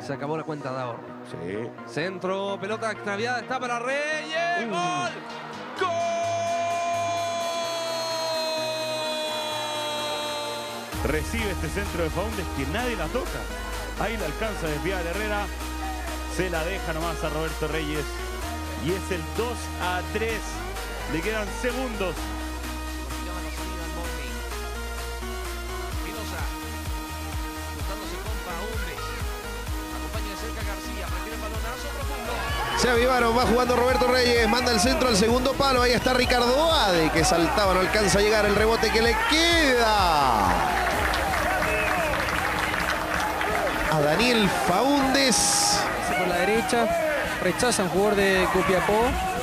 Se acabó la cuenta de ahorro. Sí. Centro, pelota extraviada, está para Reyes. ¡Gol! ¡Gol! Recibe este centro de Faúndez que nadie la toca. Ahí la alcanza a desviar Herrera. Se la deja nomás a Roberto Reyes. Y es el 2-3. Le quedan segundos. Se avivaron, va jugando Roberto Reyes, manda el centro al segundo palo, ahí está Ricardo Ade, que saltaba, no alcanza a llegar el rebote que le queda a Daniel Faúndez. Por la derecha, rechaza un jugador de Copiapó,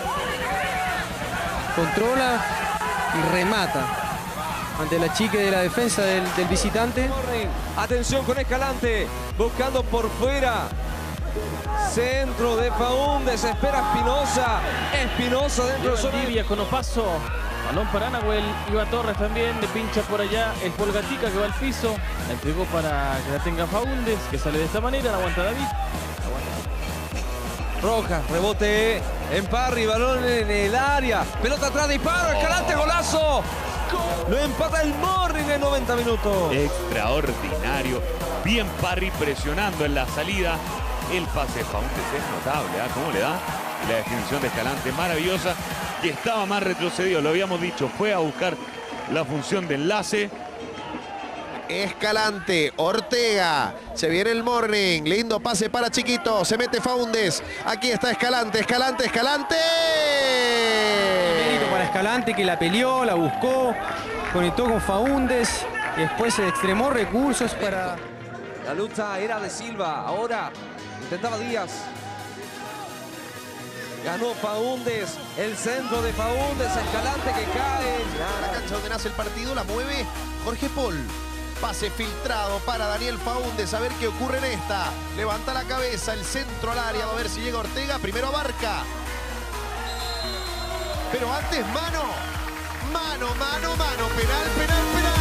controla y remata ante la chique de la defensa del visitante. Atención con Escalante, buscando por fuera. Centro de Faúndez, espera Espinosa. Espinosa dentro de su Valdivia con Opaso. Balón para Nahuel. Iba Torres también. Le pincha por allá el Polgatica que va al piso. La entregó para que la tenga Faúndez, que sale de esta manera. La aguanta David. Rojas, rebote en Parry, balón en el área. Pelota atrás, disparo, Escalante, golazo. Lo empata el Morning en 90 minutos. Extraordinario. Bien Parry presionando en la salida. El pase de Faúndez es notable, ¿eh? ¿Cómo le da? Y la definición de Escalante maravillosa, que estaba más retrocedido, lo habíamos dicho, fue a buscar la función de enlace. Escalante, Ortega, se viene el Morning, lindo pase para Chiquito, se mete Faúndez, aquí está Escalante, Escalante, Escalante. Mérito para Escalante, que la peleó, la buscó, conectó con Faúndez y después se extremó recursos para... La lucha era de Silva, ahora intentaba Díaz. Ganó Faúndez, el centro de Faúndez, Escalante que cae. La cancha donde nace el partido la mueve Jorge Paul. Pase filtrado para Daniel Faúndez, a ver qué ocurre en esta. Levanta la cabeza, el centro al área, a ver si llega Ortega. Primero abarca. Pero antes mano. Mano, mano, mano. Penal, penal, penal.